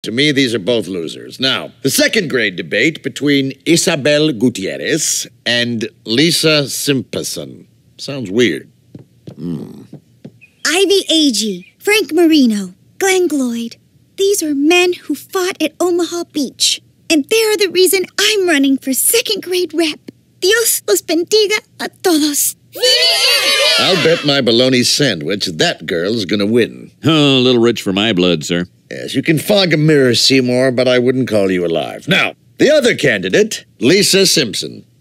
To me, these are both losers. Now, the second grade debate between Isabel Gutierrez and Lisa Simpson. Sounds weird. Ivy Agee, Frank Marino, Glenn Gloyd. These are men who fought at Omaha Beach. And they're the reason I'm running for second grade rep. Dios los bendiga a todos. I'll bet my bologna sandwich that girl's gonna win. Oh, a little rich for my blood, sir. Yes, you can fog a mirror, Seymour, but I wouldn't call you alive. Now, the other candidate, Lisa Simpson.